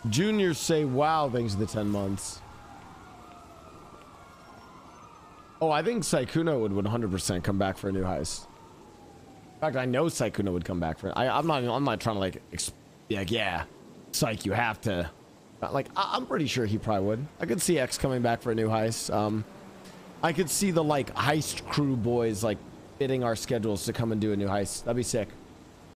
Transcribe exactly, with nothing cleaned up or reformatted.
Juniors say, wow, thanks to the ten months. Oh, I think Sykkuno would one hundred percent come back for a new heist. In fact, I know Sykkuno would come back for it. I, I'm not. I'm not trying to like, be like, yeah, Syke, you have to. Like, I, I'm pretty sure he probably would. I could see X coming back for a new heist. Um, I could see the like heist crew boys like fitting our schedules to come and do a new heist. That'd be sick.